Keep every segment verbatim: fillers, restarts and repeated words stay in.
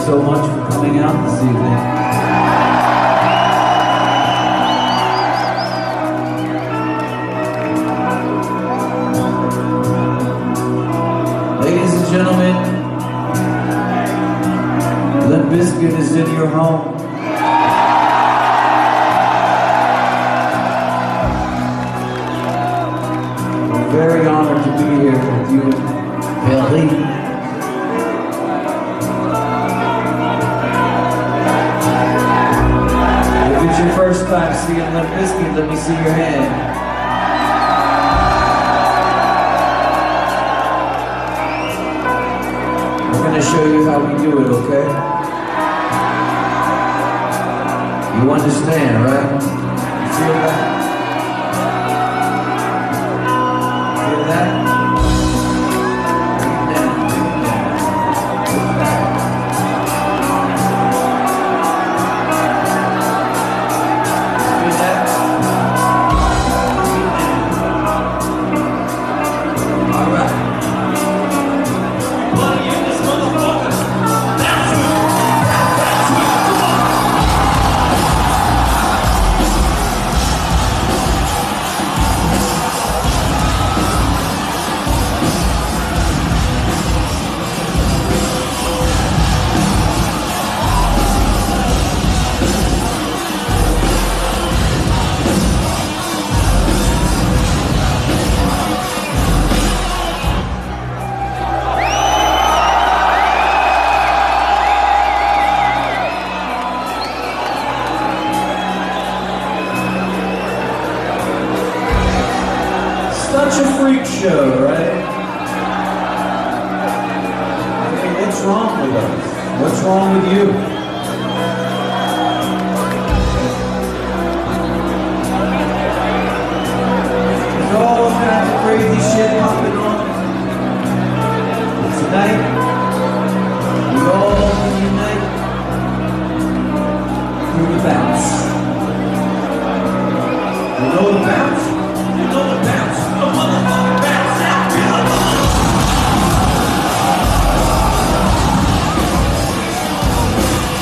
so much for coming out this evening. Ladies and gentlemen, Limp Bizkit is in your home. We're very honored to be here with you, Billy. If it's your first time seeing Limp Bizkit, let me see your hand. I'm going to show you how we do it, okay? You understand, right? You feel that? Feel that? Breathe down, breathe down. Breathe back. Feel that? Breathe down. All right. Such a freak show, right? I mean, what's wrong with us? What's wrong with you? There's all kinds of crazy shit popping on. But tonight, we all can unite through the bounce. You know the bounce? You know the bounce? The motherfucking bounce out, feel the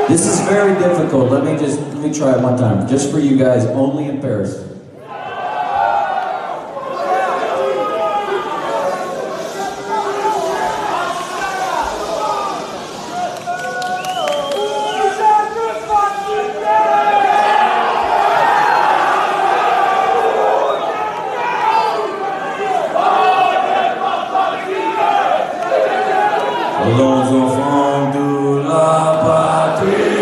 This is very difficult. Let me just, let me try it one time. Just for you guys, only in Paris. Allons enfants de la patrie.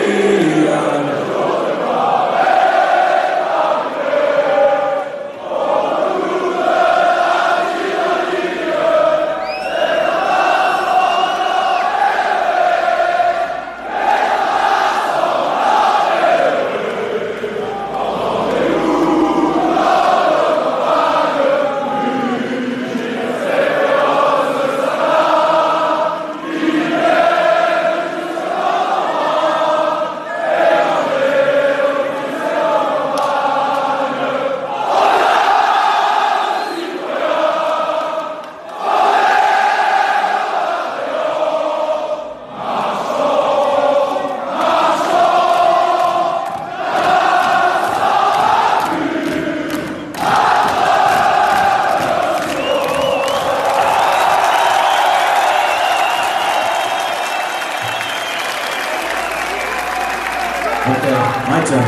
Okay, my turn.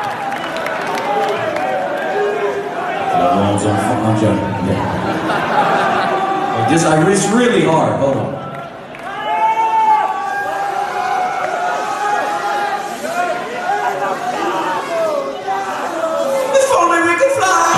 Allons enfants, I'm joking. Yeah. Just, I, it's really hard. Hold on. If only we could fly.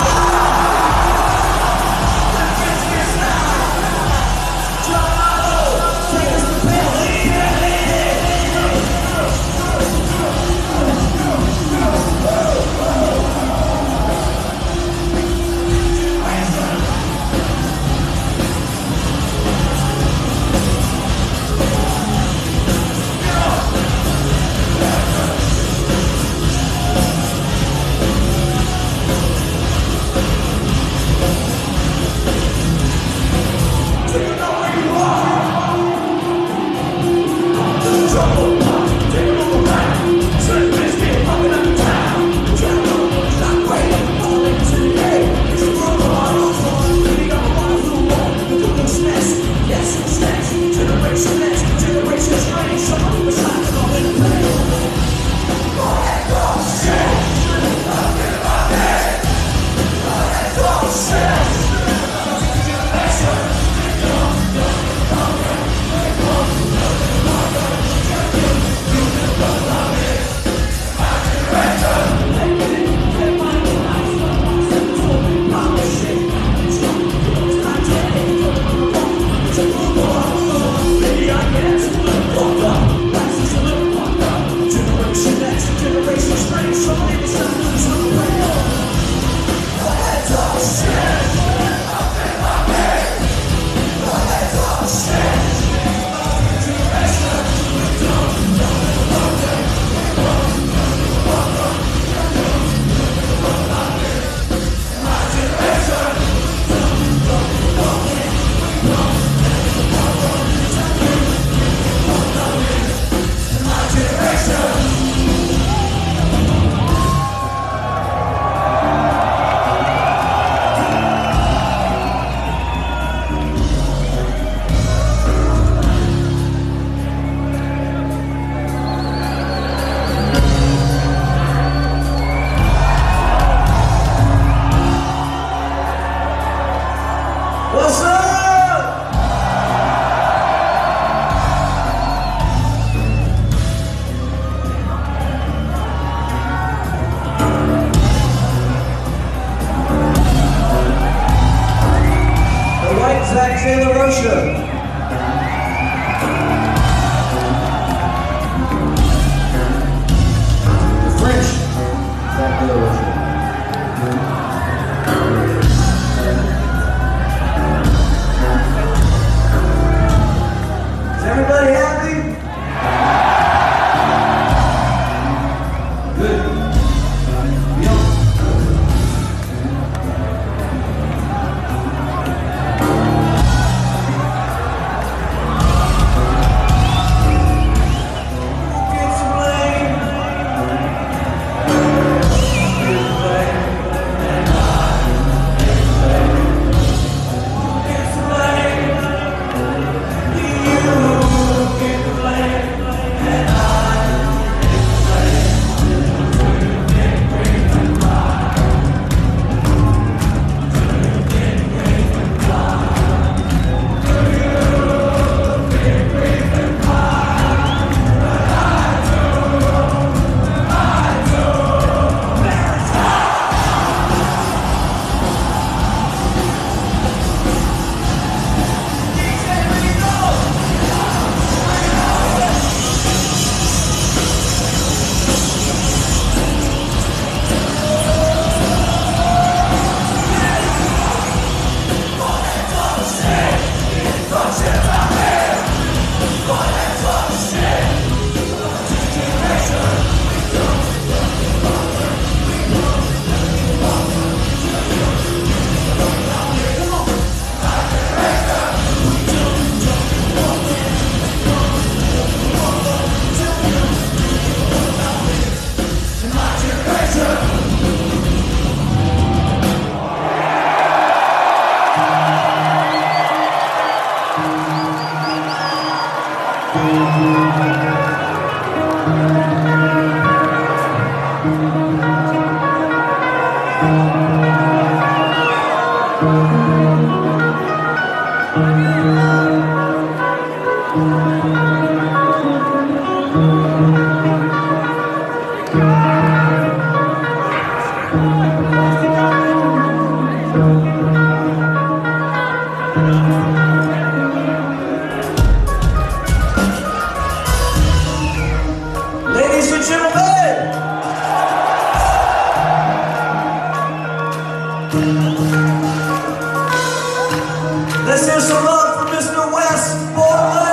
What's up? The white Zach Taylor Russia. The French Zach Taylor Russia. Everybody happy? Good. Yep. Ladies and gentlemen, let's hear some love for Mister Wes Borland.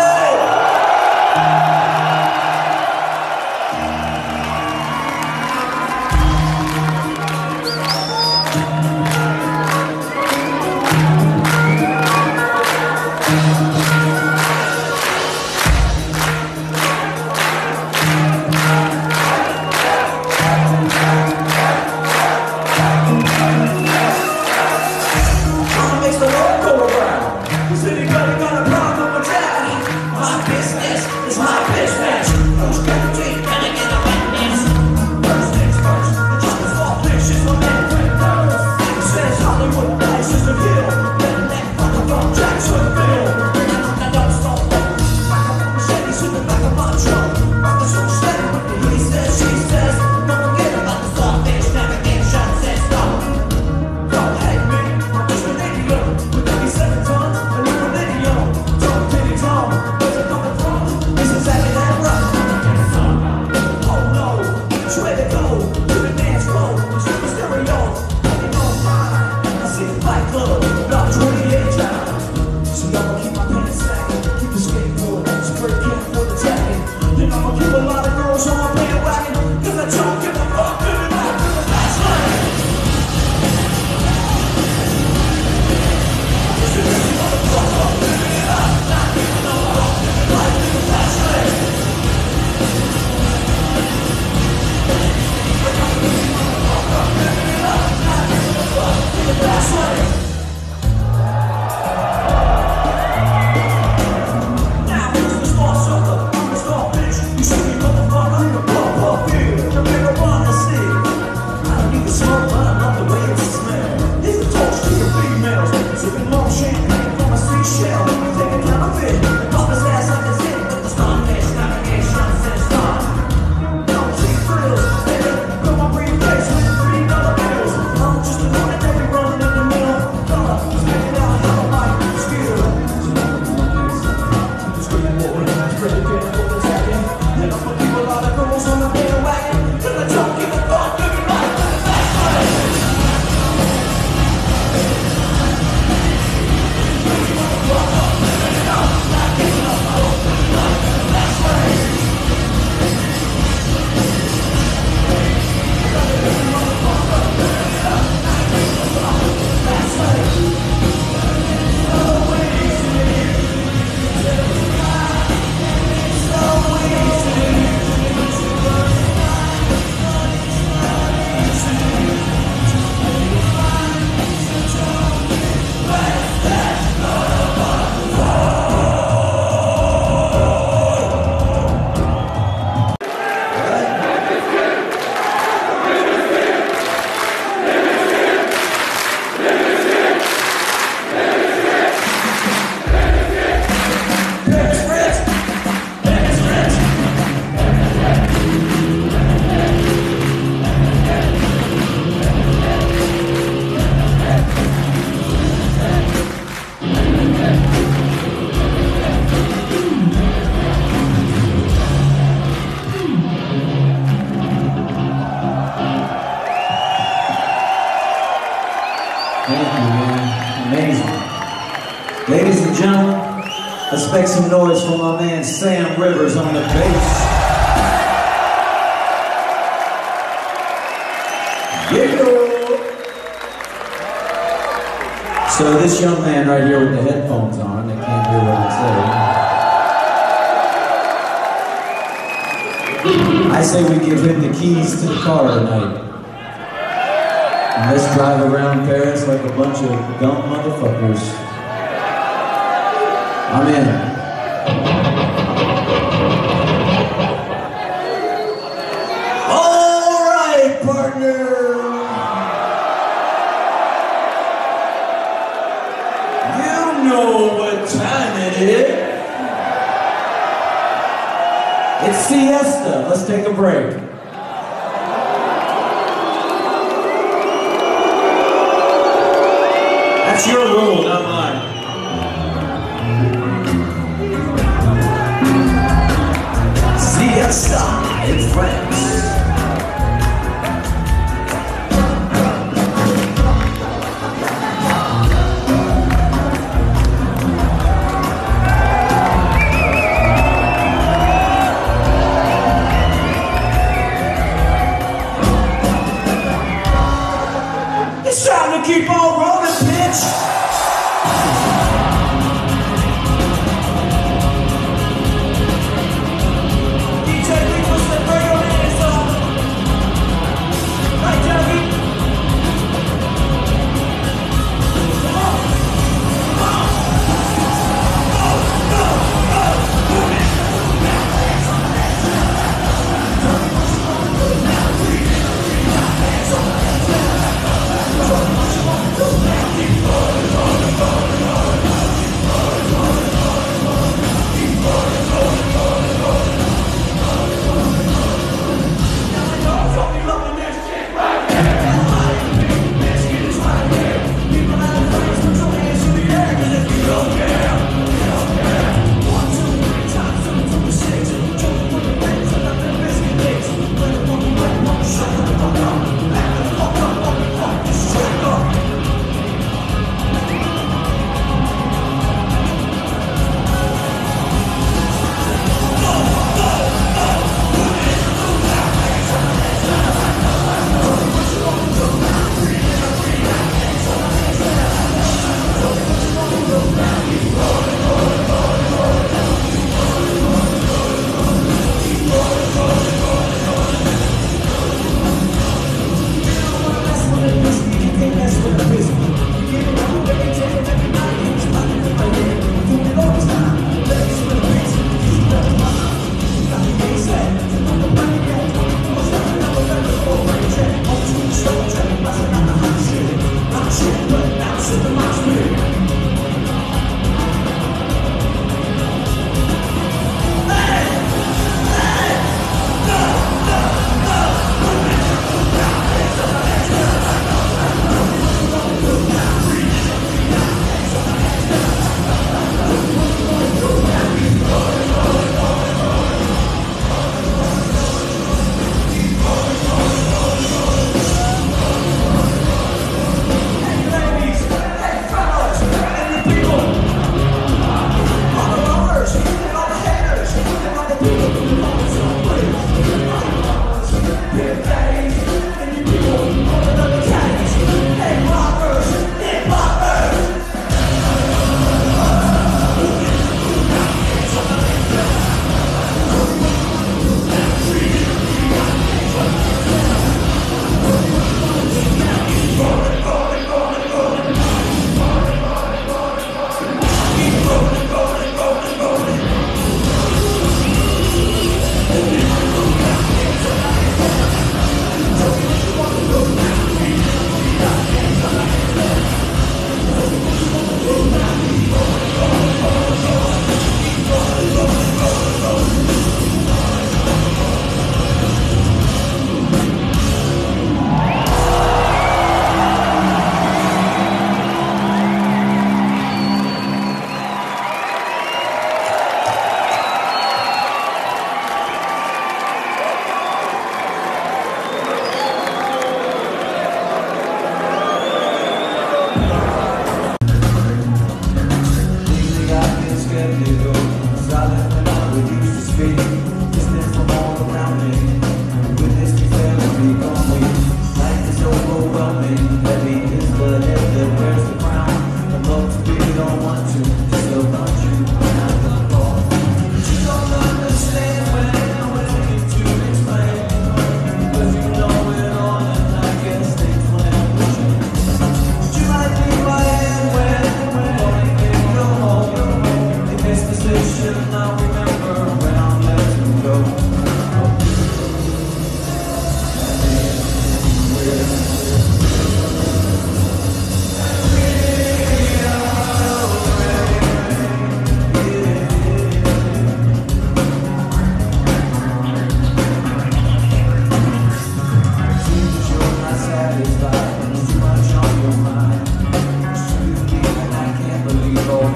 Thank you, man. Amazing. Ladies and gentlemen, let's make some noise for my man Sam Rivers on the bass. So this young man right here with the headphones on, they can't hear what I say. I say we give him the keys to the car tonight. And let's drive around Paris like a bunch of dumb motherfuckers. I'm in. All right, partner. You know what dig? It's siesta. Let's take a break. That's your rule, not mine. Siesta in France. It's time to keep on rolling, bitch.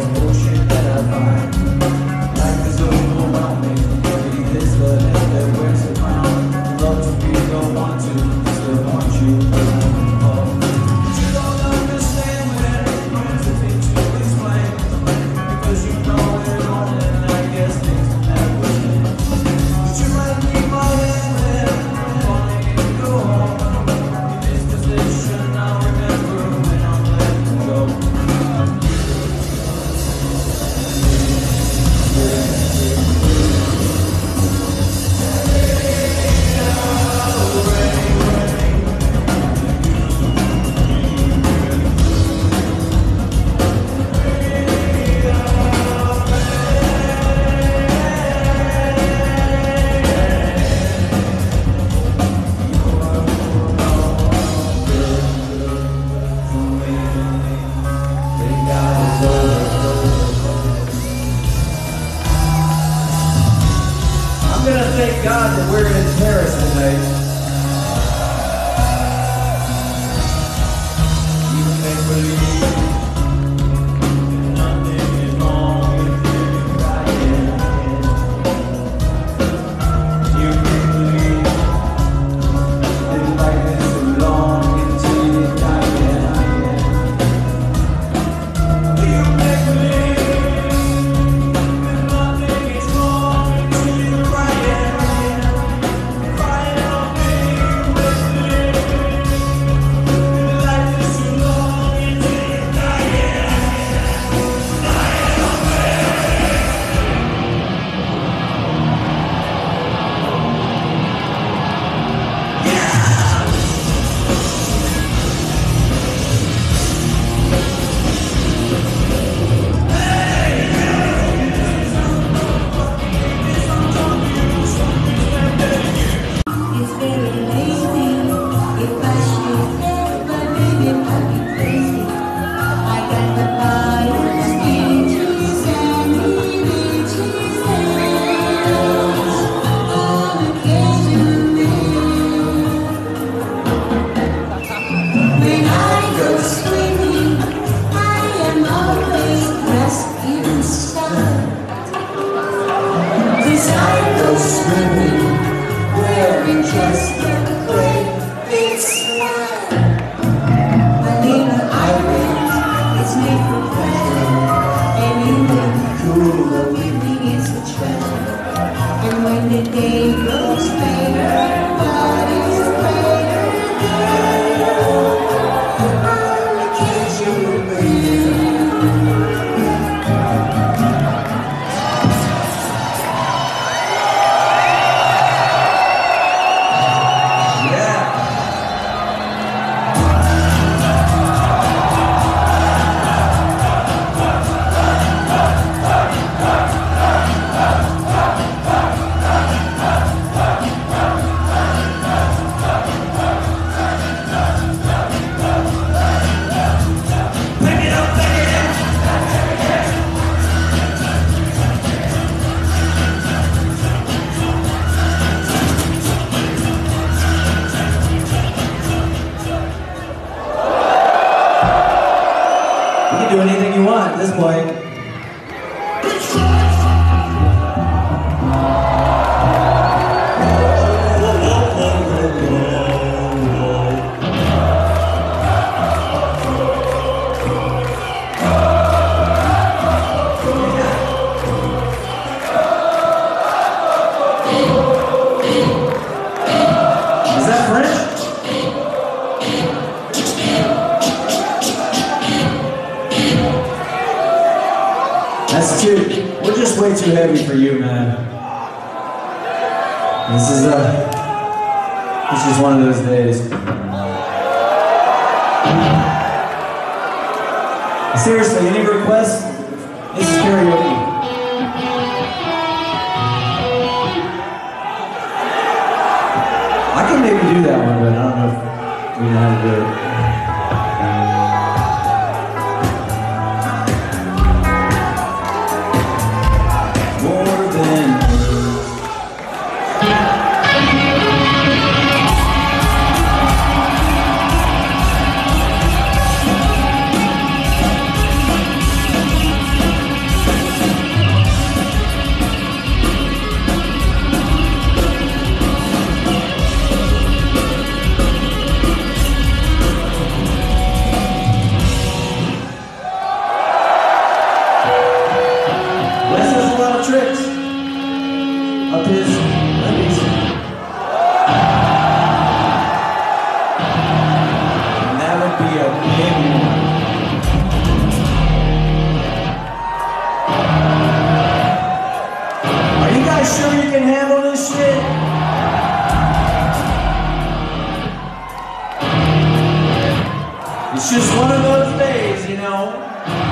ocean that I find. Life is over around me. Maybe this the head that wears the crown. Love to be, don't want to, still want you around. Oh. But you don't understand when it comes to me to explain. Because you know it all, and I guess things will never change. But you might need my hand when I'm wanting you to go home. In this position, I'll remember when I'm letting go. I'm gonna thank God that we're in Paris tonight. You make believe nothing is wrong with you crying. You make believe that life is so long until you die. You make believe that nothing is wrong until you cry. Wearing just a great big smile. My little island is made for pleasure, and you look cool, but with me it's a treasure. And when the day grows later, God is greater, girl. I'll catch you again. You can do anything you want at this point. Is that French? That's too, we're just way too heavy for you, man. This is, uh, this is one of those days. Seriously, any requests? This is karaoke. I can maybe do that one, but I don't know if we know how to do it. tricks up his undies. And that would be a big one. Are you guys sure you can handle this shit? It's just one of those days, you know.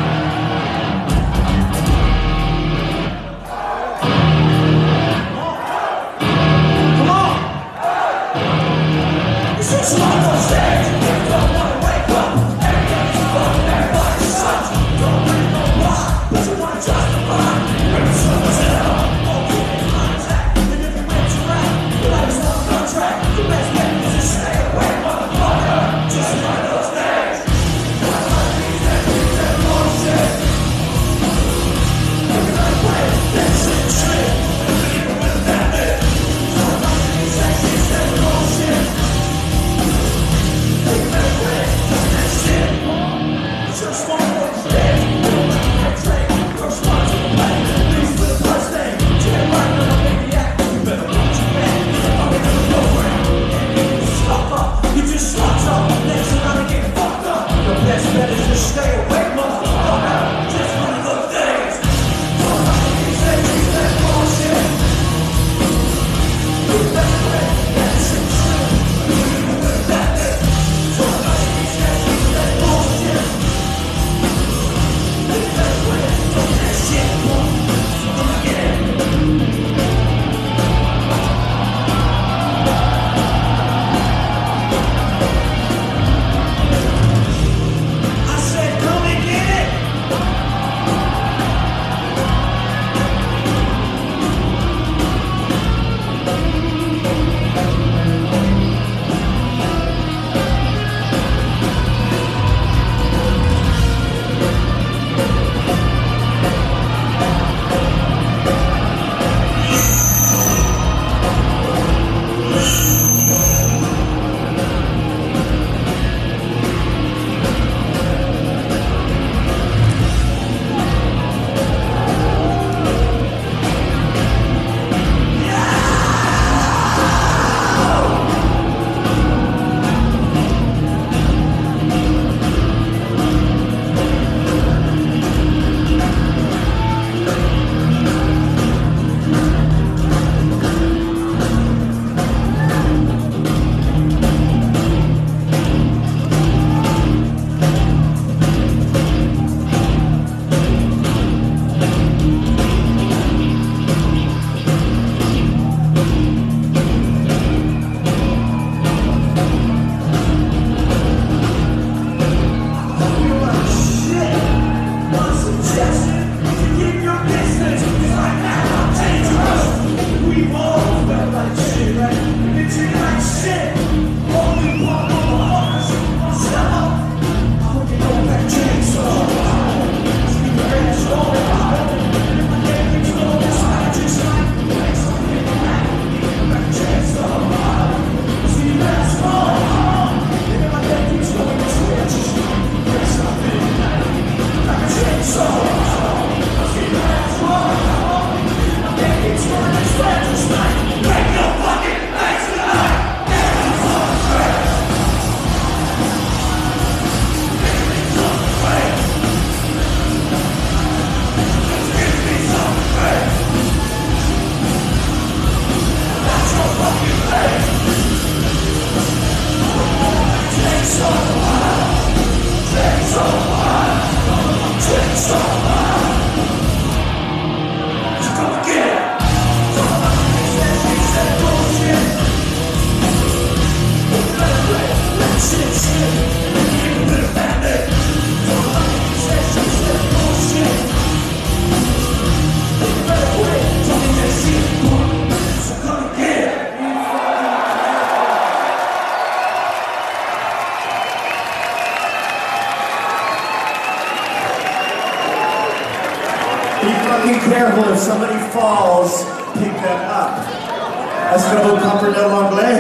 Be fucking careful if somebody falls, pick them up. Est-ce que vous comprenez l'anglais?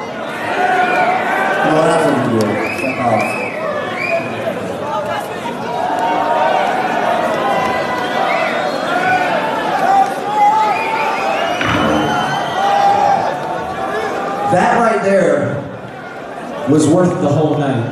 No, that's what you do. Fuck off. That right there was worth the whole night.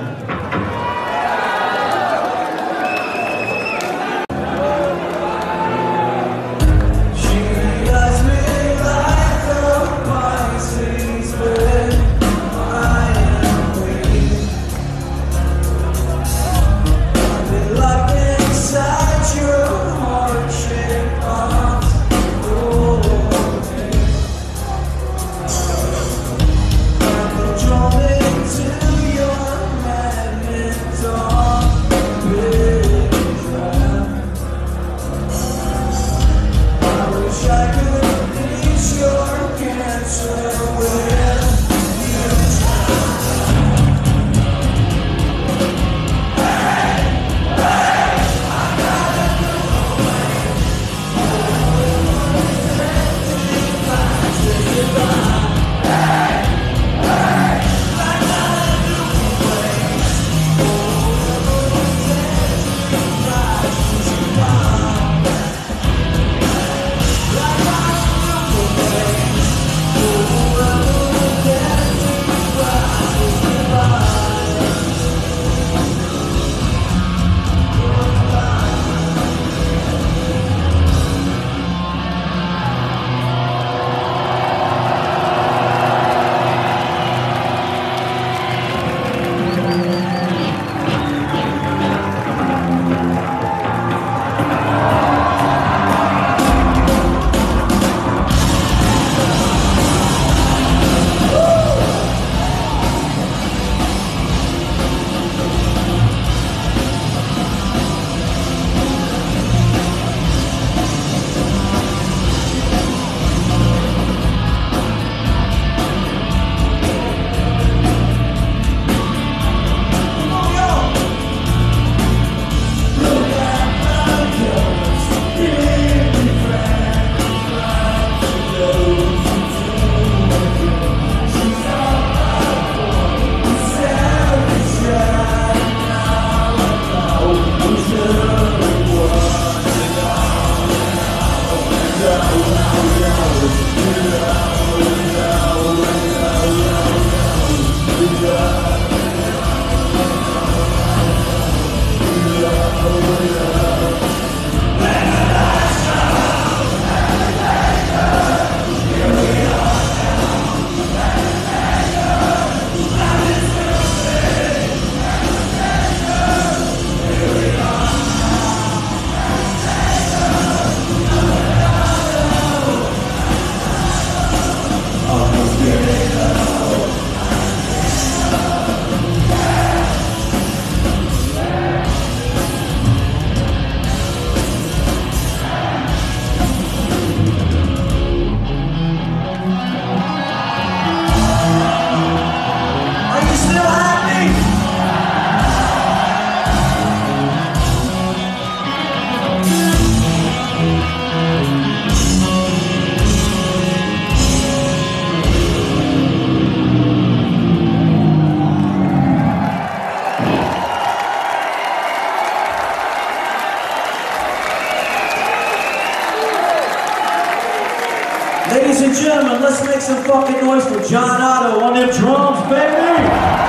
Ladies and gentlemen, let's make some fucking noise for John Otto on them drums, baby!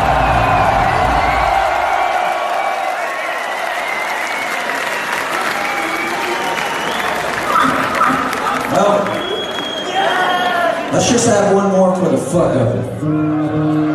Well, let's just have one more for the fuck of it.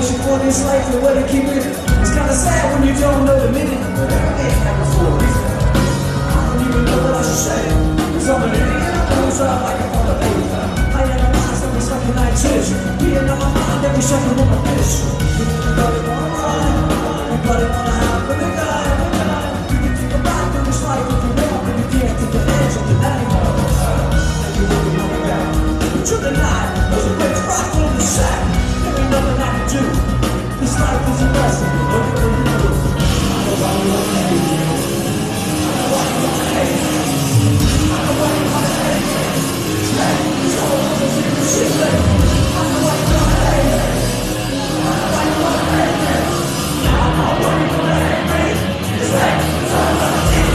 explanation for this life and where to keep it. It's kinda sad when you don't know the meaning, but everything happens for a reason. I don't even know what I should say. Somebody goes out like a father baby. I analyze every second I twitch. Being on my mind every second of my fish. Everybody wanna ride, everybody wanna have a good time. You can think about through this life if you want, but you can't take the edge of the night. And you really know that. But you're the night, there's a great rock on the sack. There ain't nothing I can do. This life is a lesson, look at what you do. I know why you wanna hate me. I know why you wanna hate me. I know why you wanna hate me. It's all over the shit, I know why you wanna hate me. I know why you wanna hate me. I know why you wanna hate me. It's like, it's all over the shit,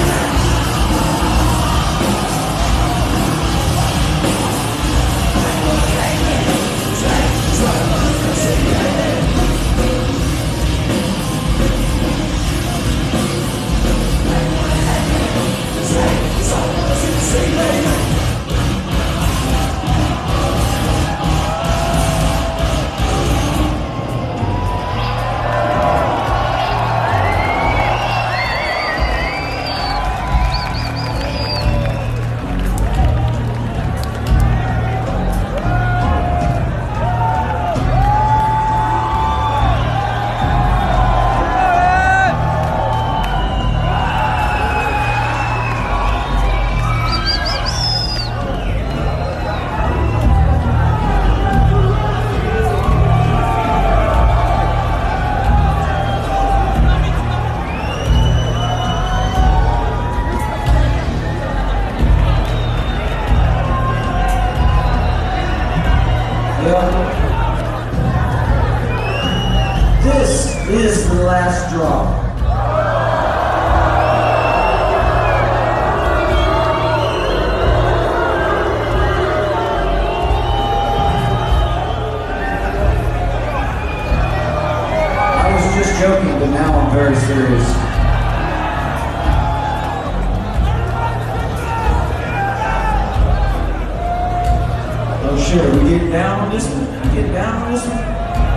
this is the last drop. I was just joking, but now I'm very serious. Oh shit, are we getting down on this one? We getting down on this one?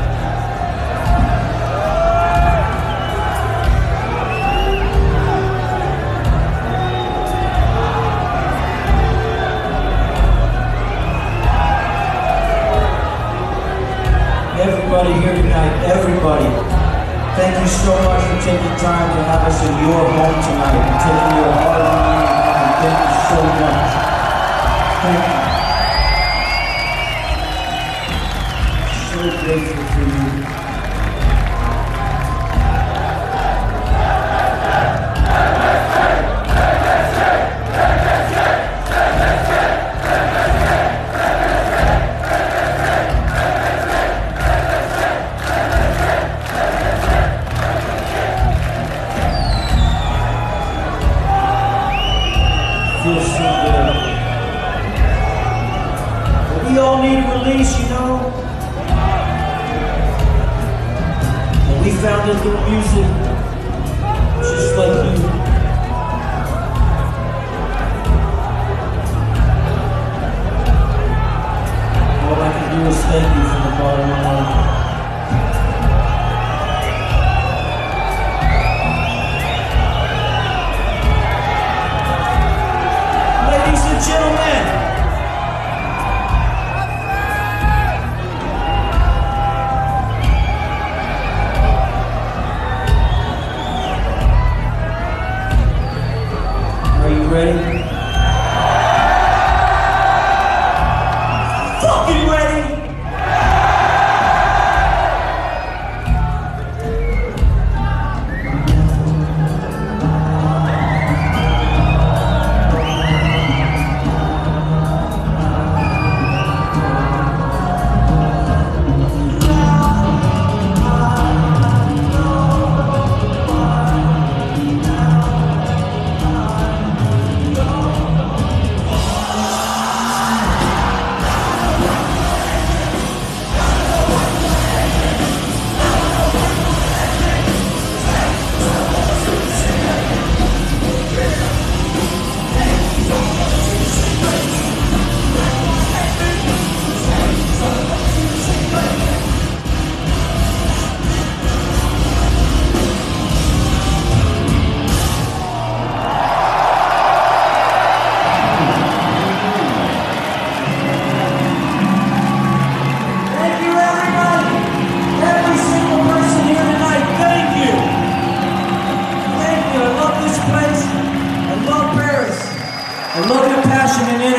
Everybody here tonight, everybody, thank you so much for taking time to have us in your home tonight and taking your hard-earned time. Thank you so much. Thank you. So grateful for you. Feels so good. But we all need a release, you know. And we found it through music, just like you. All I can do is thank you from the bottom of my heart. Ladies and gentlemen, are you ready? Fucking ready?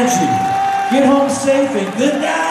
Angie. Get home safe and good night.